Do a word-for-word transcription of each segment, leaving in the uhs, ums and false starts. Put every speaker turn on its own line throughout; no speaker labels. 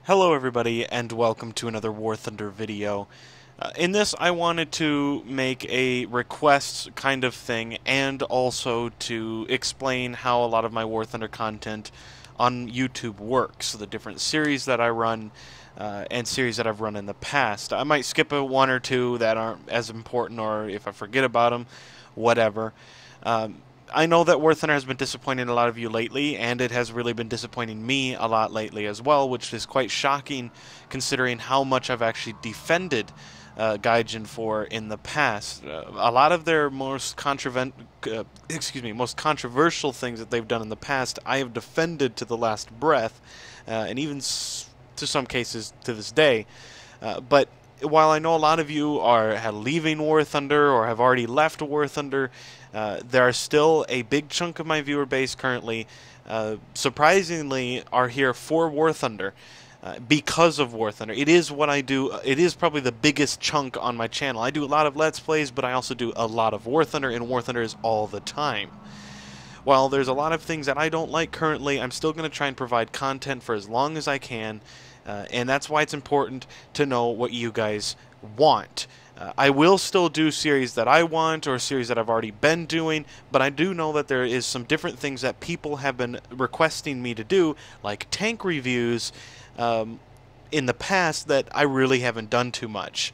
Hello everybody and welcome to another War Thunder video. Uh, in this I wanted to make a request kind of thing and also to explain how a lot of my War Thunder content on YouTube works, the different series that I run uh, and series that I've run in the past. I might skip a one or two that aren't as important, or if I forget about them, whatever. Um, I know that War Thunder has been disappointing a lot of you lately, and it has really been disappointing me a lot lately as well, which is quite shocking considering how much I've actually defended uh, Gaijin for in the past. Uh, a lot of their most controven uh, excuse me, most controversial things that they've done in the past, I have defended to the last breath, uh, and even s to some cases to this day. Uh, but while I know a lot of you are leaving War Thunder or have already left War Thunder, uh, there are still a big chunk of my viewer base currently, uh, surprisingly, are here for War Thunder uh, because of War Thunder. It is what I do. It is probably the biggest chunk on my channel. I do a lot of Let's Plays, but I also do a lot of War Thunder, and War Thunder is all the time. While there's a lot of things that I don't like currently, I'm still going to try and provide content for as long as I can. Uh, and that's why it's important to know what you guys want. Uh, I will still do series that I want or series that I've already been doing, but I do know that there is some different things that people have been requesting me to do, like tank reviews, um, in the past that I really haven't done too much.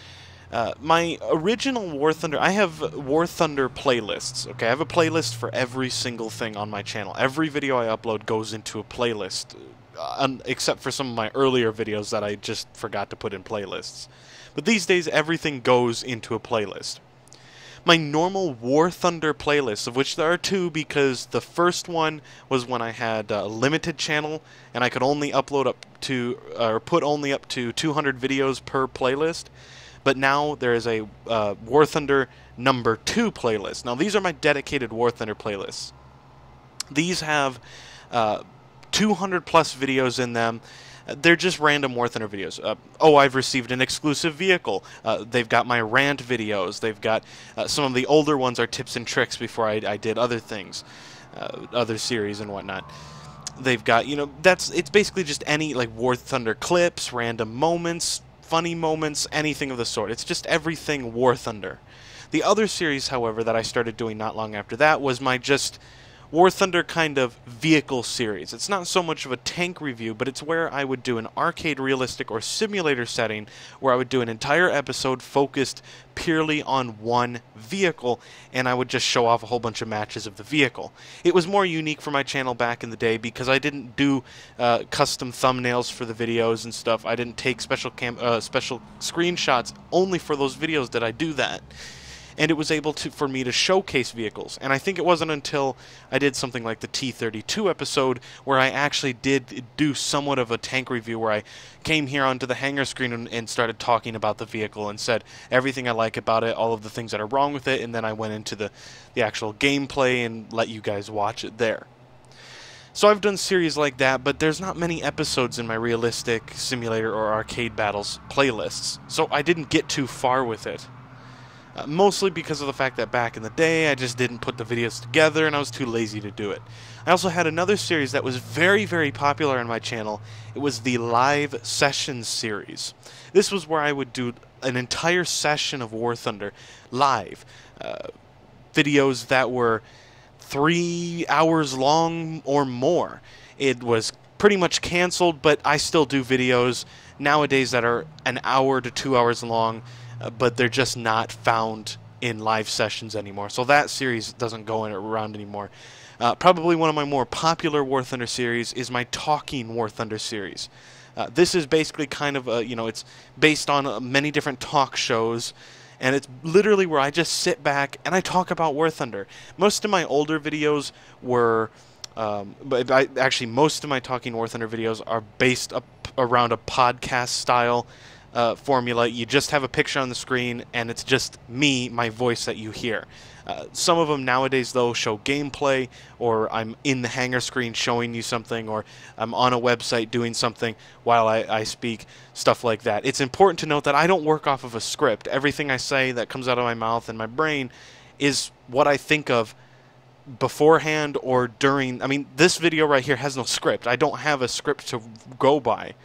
Uh, my original War Thunder, I have War Thunder playlists, okay? I have a playlist for every single thing on my channel. Every video I upload goes into a playlist, uh, except for some of my earlier videos that I just forgot to put in playlists. But these days, everything goes into a playlist. My normal War Thunder playlist, of which there are two because the first one was when I had a limited channel and I could only upload up to, or put only up to two hundred videos per playlist. But now there is a uh, War Thunder number two playlist. Now these are my dedicated War Thunder playlists. These have uh, two hundred plus videos in them. They're just random War Thunder videos. Uh, oh, I've received an exclusive vehicle. Uh, they've got my rant videos. They've got uh, some of the older ones are tips and tricks before I, I did other things, uh, other series and whatnot. They've got, you know, that's it's basically just any like War Thunder clips, random moments, funny moments, anything of the sort. It's just everything War Thunder. The other series, however, that I started doing not long after that was my just War Thunder kind of vehicle series. It's not so much of a tank review, but it's where I would do an arcade realistic or simulator setting where I would do an entire episode focused purely on one vehicle, and I would just show off a whole bunch of matches of the vehicle. It was more unique for my channel back in the day because I didn't do uh, custom thumbnails for the videos and stuff. I didn't take special cam uh, special screenshots. Only for those videos did I do that. And it was able to for me to showcase vehicles. And I think it wasn't until I did something like the T thirty-two episode where I actually did do somewhat of a tank review where I came here onto the hangar screen and, and started talking about the vehicle and said everything I like about it, all of the things that are wrong with it, and then I went into the, the actual gameplay and let you guys watch it there. So I've done series like that, but there's not many episodes in my realistic, simulator, or arcade battles playlists, so I didn't get too far with it. Uh, mostly because of the fact that back in the day I just didn't put the videos together and I was too lazy to do it. I also had another series that was very, very popular on my channel. It was the Live Sessions series. This was where I would do an entire session of War Thunder live. Uh, videos that were three hours long or more. It was pretty much canceled, but I still do videos nowadays that are an hour to two hours long. Uh, but they're just not found in live sessions anymore. So that series doesn't go in, around anymore. Uh, probably one of my more popular War Thunder series is my Talking War Thunder series. Uh, this is basically kind of a, you know, it's based on uh, many different talk shows, and it's literally where I just sit back and I talk about War Thunder. Most of my older videos were, um, but I, actually most of my Talking War Thunder videos are based up around a podcast style Uh, formula. You just have a picture on the screen and it's just me, my voice that you hear. Uh, some of them nowadays though show gameplay, or I'm in the hangar screen showing you something, or I'm on a website doing something while I, I speak, stuff like that. It's important to note that I don't work off of a script. Everything I say that comes out of my mouth and my brain is what I think of beforehand or during. I mean, this video right here has no script. I don't have a script to go by.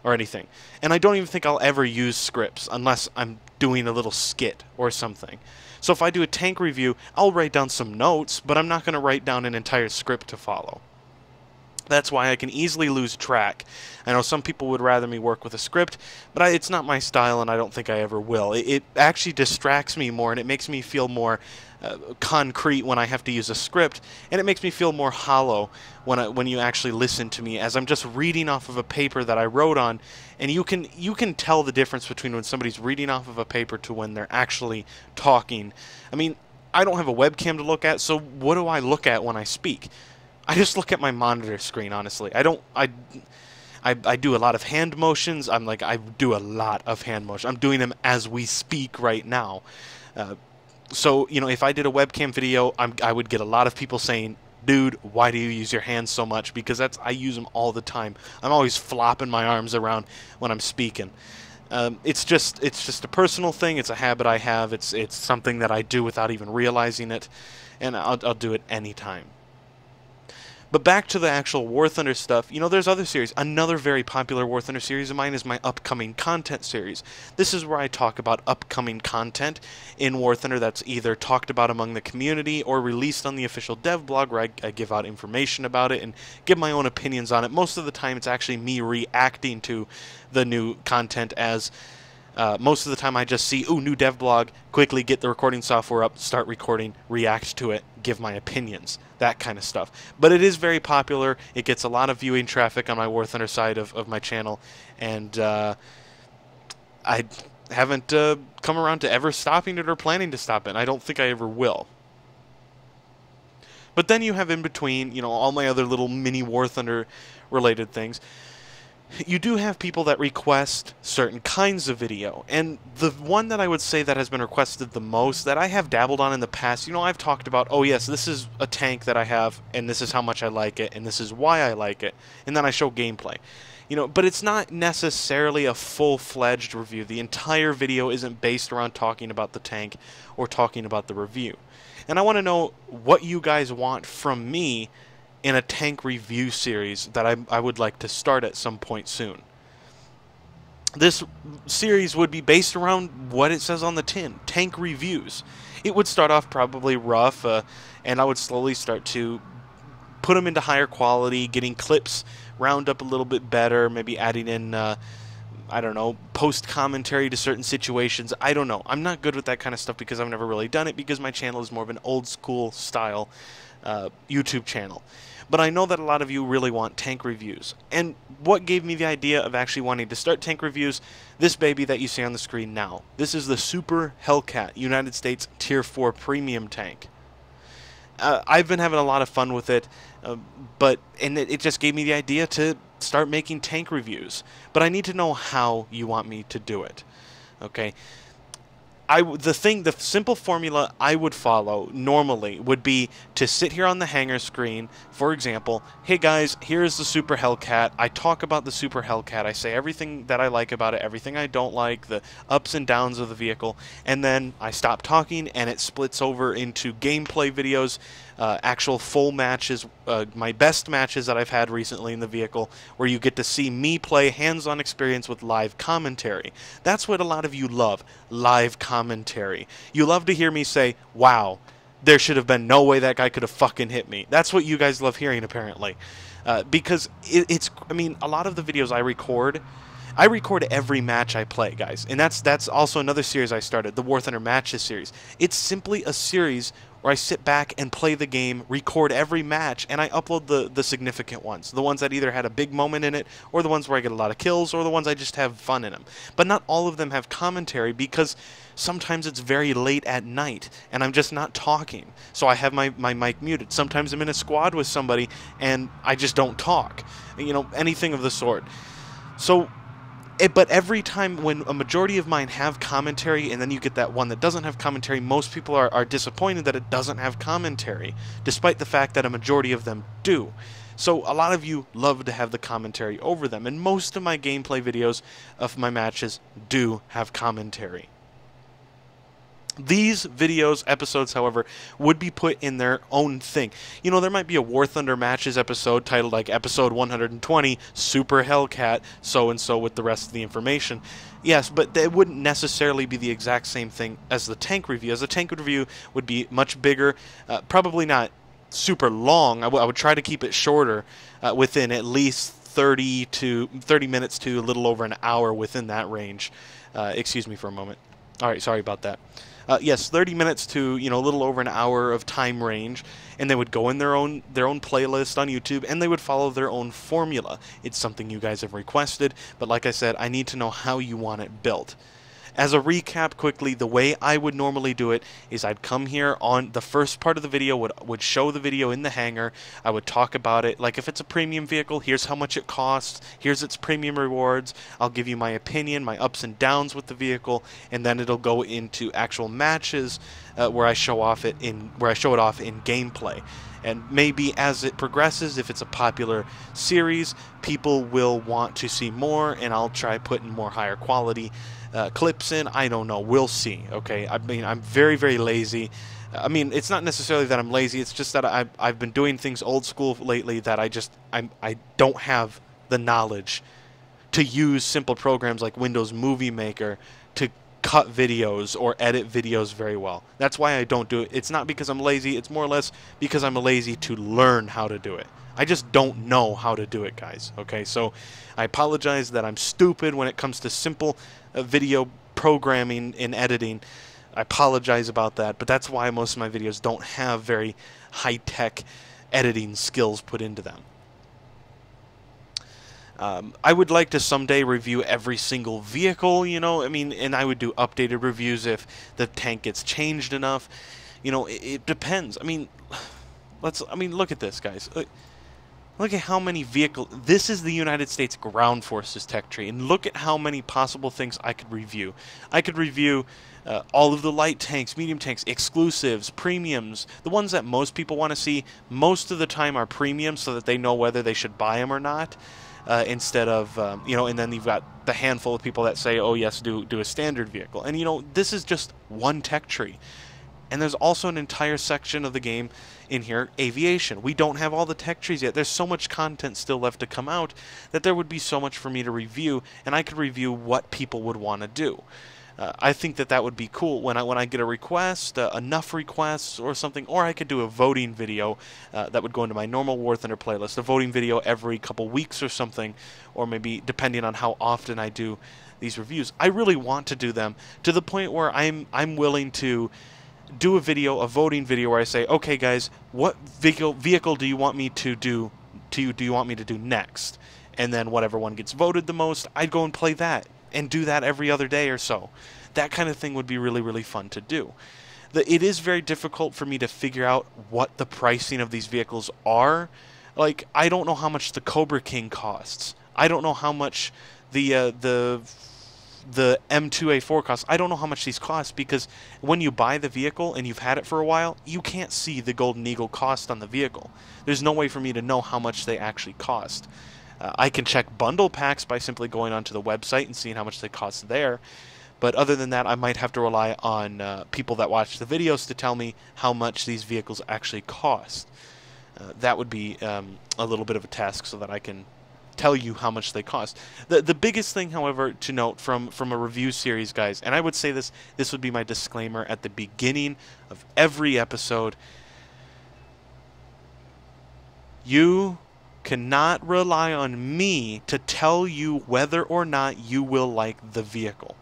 or anything. And I don't even think I'll ever use scripts unless I'm doing a little skit or something. So if I do a tank review, I'll write down some notes, but I'm not going to write down an entire script to follow. That's why I can easily lose track. I know some people would rather me work with a script, but I, it's not my style, and I don't think I ever will. It, it actually distracts me more, and it makes me feel more uh, concrete when I have to use a script, and it makes me feel more hollow when I, when you actually listen to me, as I'm just reading off of a paper that I wrote on, and you can you can tell the difference between when somebody's reading off of a paper to when they're actually talking. I mean, I don't have a webcam to look at, so what do I look at when I speak? I just look at my monitor screen, honestly. I don't, I, I, I do a lot of hand motions. I'm like, I do a lot of hand motions. I'm doing them as we speak right now. Uh, so, you know, if I did a webcam video, I'm, I would get a lot of people saying, dude, why do you use your hands so much? Because that's, I use them all the time. I'm always flopping my arms around when I'm speaking. Um, it's just, it's just a personal thing. It's a habit I have. It's, it's something that I do without even realizing it. And I'll, I'll do it anytime. But back to the actual War Thunder stuff, you know, there's other series. Another very popular War Thunder series of mine is my upcoming content series. This is where I talk about upcoming content in War Thunder that's either talked about among the community or released on the official dev blog, where I, I give out information about it and give my own opinions on it. Most of the time it's actually me reacting to the new content, as Uh, most of the time I just see, ooh, new dev blog, quickly get the recording software up, start recording, react to it, give my opinions, that kind of stuff. But it is very popular. It gets a lot of viewing traffic on my War Thunder side of, of my channel, and uh, I haven't uh, come around to ever stopping it or planning to stop it, and I don't think I ever will. But then you have in between, you know, all my other little mini War Thunder related things. You do have people that request certain kinds of video, and the one that I would say that has been requested the most, that I have dabbled on in the past, you know, I've talked about, oh yes, this is a tank that I have, and this is how much I like it, and this is why I like it, and then I show gameplay. You know, but it's not necessarily a full-fledged review. The entire video isn't based around talking about the tank or talking about the review. And I want to know what you guys want from me in a tank review series that I, I would like to start at some point soon. This series would be based around what it says on the tin, tank reviews. It would start off probably rough, uh, and I would slowly start to put them into higher quality, getting clips round up a little bit better, maybe adding in, uh, I don't know, post-commentary to certain situations. I don't know. I'm not good with that kind of stuff because I've never really done it, because my channel is more of an old-school style uh, YouTube channel. But I know that a lot of you really want tank reviews. And what gave me the idea of actually wanting to start tank reviews? This baby that you see on the screen now. This is the Super Hellcat United States Tier four Premium Tank. Uh, I've been having a lot of fun with it, uh, but and it, it just gave me the idea to start making tank reviews. But I need to know how you want me to do it. Okay? I, the thing, the simple formula I would follow normally would be to sit here on the hangar screen, for example, hey guys, here's the Super Hellcat. I talk about the Super Hellcat. I say everything that I like about it, everything I don't like, the ups and downs of the vehicle, and then I stop talking and it splits over into gameplay videos, uh, actual full matches, uh, my best matches that I've had recently in the vehicle, where you get to see me play hands-on experience with live commentary. That's what a lot of you love, live commentary. You love to hear me say, wow, there should have been no way that guy could have fucking hit me. That's what you guys love hearing, apparently. Uh, because it, it's, I mean, a lot of the videos I record, I record every match I play, guys. And that's that's also another series I started, the War Thunder Matches series. It's simply a series where I sit back and play the game, record every match, and I upload the, the significant ones. The ones that either had a big moment in it, or the ones where I get a lot of kills, or the ones I just have fun in them. But not all of them have commentary, because sometimes it's very late at night, and I'm just not talking. So I have my, my mic muted. Sometimes I'm in a squad with somebody, and I just don't talk. You know, anything of the sort. So, it, but every time when a majority of mine have commentary, and then you get that one that doesn't have commentary, most people are, are disappointed that it doesn't have commentary, despite the fact that a majority of them do. So a lot of you love to have the commentary over them, and most of my gameplay videos of my matches do have commentary. These videos, episodes, however, would be put in their own thing. You know, there might be a War Thunder Matches episode titled like Episode one hundred twenty, Super Hellcat, so-and-so with the rest of the information. Yes, but it wouldn't necessarily be the exact same thing as the tank review, as the tank review would be much bigger, uh, probably not super long. I, w I would try to keep it shorter, uh, within at least thirty to thirty minutes to a little over an hour, within that range. Uh, excuse me for a moment. All right, sorry about that. Uh, yes, thirty minutes to, you know, a little over an hour of time range, and they would go in their own their own playlist on YouTube, and they would follow their own formula. It's something you guys have requested, but like I said, I need to know how you want it built. As a recap quickly, the way I would normally do it is I'd come here on the first part of the video, would, would show the video in the hangar, I would talk about it, like if it's a premium vehicle, here's how much it costs, here's its premium rewards, I'll give you my opinion, my ups and downs with the vehicle, and then it'll go into actual matches uh, where I show off it in where I show it off in gameplay. And maybe as it progresses, if it's a popular series, people will want to see more, and I'll try putting more higher quality uh, clips in. I don't know. We'll see. Okay. I mean, I'm very, very lazy. I mean, it's not necessarily that I'm lazy. It's just that I've, I've been doing things old school lately that I just I'm, I don't have the knowledge to use simple programs like Windows Movie Maker to cut videos or edit videos very well. That's why I don't do it. It's not because I'm lazy. It's more or less because I'm lazy to learn how to do it. I just don't know how to do it, guys. Okay, so I apologize that I'm stupid when it comes to simple uh, video programming and editing. I apologize about that, but that's why most of my videos don't have very high-tech editing skills put into them. Um, I would like to someday review every single vehicle, you know, I mean, and I would do updated reviews if the tank gets changed enough. You know, it, it depends. I mean, let's, I mean, look at this, guys. Look at how many vehicles, this is the United States Ground Forces tech tree, and look at how many possible things I could review. I could review uh, all of the light tanks, medium tanks, exclusives, premiums, the ones that most people want to see. Most of the time are premiums so that they know whether they should buy them or not. Uh, instead of, um, you know, and then you've got the handful of people that say, oh, yes, do, do a standard vehicle. And, you know, this is just one tech tree. And there's also an entire section of the game in here, aviation. We don't have all the tech trees yet. There's so much content still left to come out that there would be so much for me to review, and I could review what people would want to do. Uh, I think that that would be cool when I when I get a request, uh, enough requests or something, or I could do a voting video uh, that would go into my normal War Thunder playlist, a voting video every couple weeks or something, or maybe depending on how often I do these reviews. I really want to do them to the point where I'm I'm willing to do a video, a voting video where I say, okay guys, what vehicle vehicle do you want me to do to you do you want me to do next? And then whatever one gets voted the most, I'd go and play that. And do that every other day or so. That kind of thing would be really, really fun to do. The, it is very difficult for me to figure out what the pricing of these vehicles are. Like, I don't know how much the Cobra King costs. I don't know how much the uh, the the M two A four costs. I don't know how much these cost because when you buy the vehicle and you've had it for a while, you can't see the Golden Eagle cost on the vehicle. There's no way for me to know how much they actually cost. Uh, I can check bundle packs by simply going onto the website and seeing how much they cost there. But other than that, I might have to rely on uh, people that watch the videos to tell me how much these vehicles actually cost. Uh, that would be um, a little bit of a task so that I can tell you how much they cost. The the biggest thing, however, to note from, from a review series, guys, and I would say this, this would be my disclaimer at the beginning of every episode. You cannot rely on me to tell you whether or not you will like the vehicle.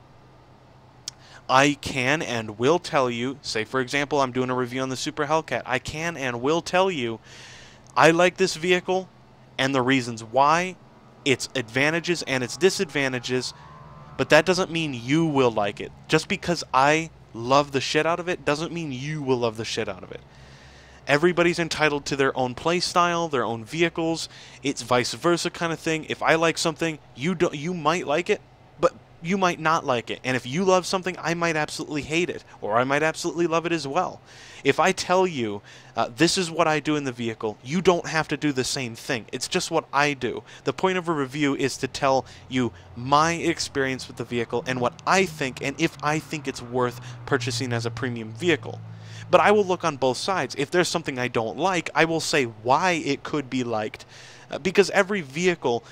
I can and will tell you, say for example, I'm doing a review on the Super Hellcat. I can and will tell you, I like this vehicle and the reasons why, its advantages and its disadvantages, but that doesn't mean you will like it. Just because I love the shit out of it doesn't mean you will love the shit out of it. Everybody's entitled to their own play style, their own vehicles. It's vice versa kind of thing. If I like something, you don't, you might like it, but you might not like it. And if you love something, I might absolutely hate it, or I might absolutely love it as well. If I tell you, uh, this is what I do in the vehicle, you don't have to do the same thing. It's just what I do. The point of a review is to tell you my experience with the vehicle and what I think, and if I think it's worth purchasing as a premium vehicle. But I will look on both sides. If there's something I don't like, I will say why it could be liked. Uh, because every vehicle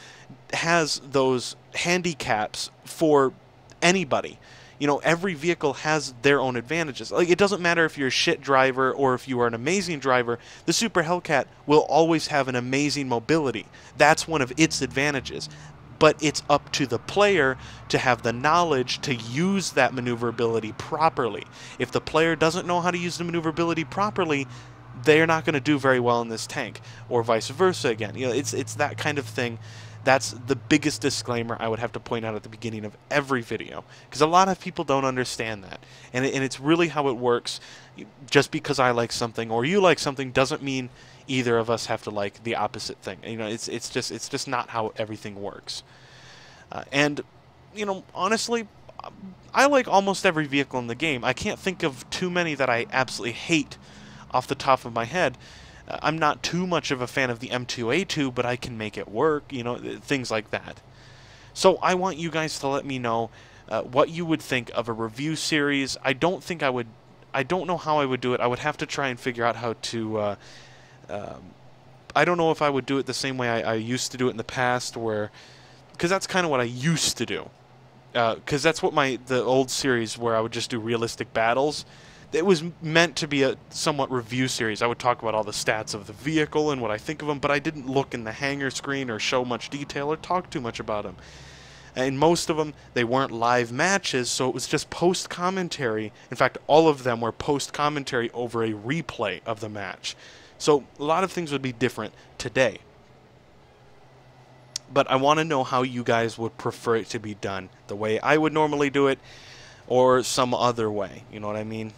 has those handicaps for anybody. You know, every vehicle has their own advantages. Like, it doesn't matter if you're a shit driver or if you are an amazing driver, the Super Hellcat will always have an amazing mobility. That's one of its advantages. But it's up to the player to have the knowledge to use that maneuverability properly. If the player doesn't know how to use the maneuverability properly, they're not going to do very well in this tank, or vice versa again. You know, it's it's that kind of thing. That's the biggest disclaimer I would have to point out at the beginning of every video, because a lot of people don't understand that, and it, and it's really how it works. Just because I like something or you like something doesn't mean either of us have to like the opposite thing. You know, it's it's just it's just not how everything works. Uh, and you know, honestly, I like almost every vehicle in the game. I can't think of too many that I absolutely hate off the top of my head. Uh, I'm not too much of a fan of the M two A two, but I can make it work, you know, things like that. So I want you guys to let me know uh, what you would think of a review series. I don't think I would, I don't know how I would do it. I would have to try and figure out how to, uh, um, I don't know if I would do it the same way I, I used to do it in the past, where, because that's kind of what I used to do. Because uh, that's what my, the old series where I would just do realistic battles, it was meant to be a somewhat review series. I would talk about all the stats of the vehicle and what I think of them, but I didn't look in the hangar screen or show much detail or talk too much about them. And most of them, they weren't live matches, so it was just post-commentary. In fact, all of them were post-commentary over a replay of the match. So a lot of things would be different today. But I want to know how you guys would prefer it to be done. The way I would normally do it, or some other way. You know what I mean?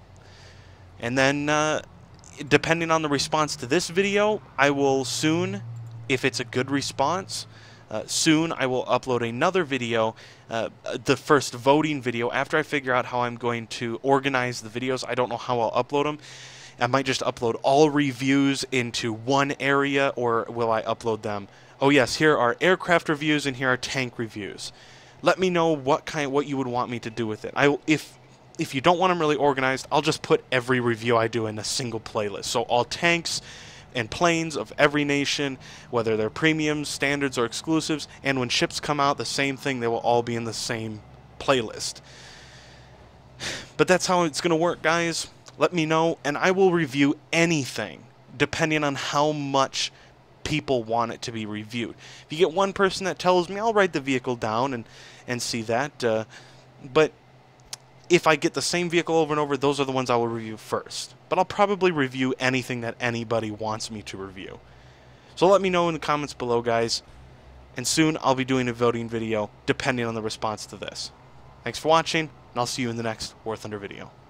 And then, uh, depending on the response to this video, I will soon, if it's a good response, uh, soon I will upload another video, uh, the first voting video, after I figure out how I'm going to organize the videos. I don't know how I'll upload them. I might just upload all reviews into one area, or will I upload them? Oh yes, here are aircraft reviews and here are tank reviews. Let me know what kind, what you would want me to do with it. I, if if you don't want them really organized, I'll just put every review I do in a single playlist. So all tanks and planes of every nation, whether they're premiums, standards, or exclusives, and when ships come out, the same thing, they will all be in the same playlist. But that's how it's going to work, guys. Let me know, and I will review anything, depending on how much people want it to be reviewed. If you get one person that tells me, I'll write the vehicle down and, and see that. Uh, but if I get the same vehicle over and over, those are the ones I will review first. But I'll probably review anything that anybody wants me to review. So let me know in the comments below, guys. And soon I'll be doing a voting video, depending on the response to this. Thanks for watching, and I'll see you in the next War Thunder video.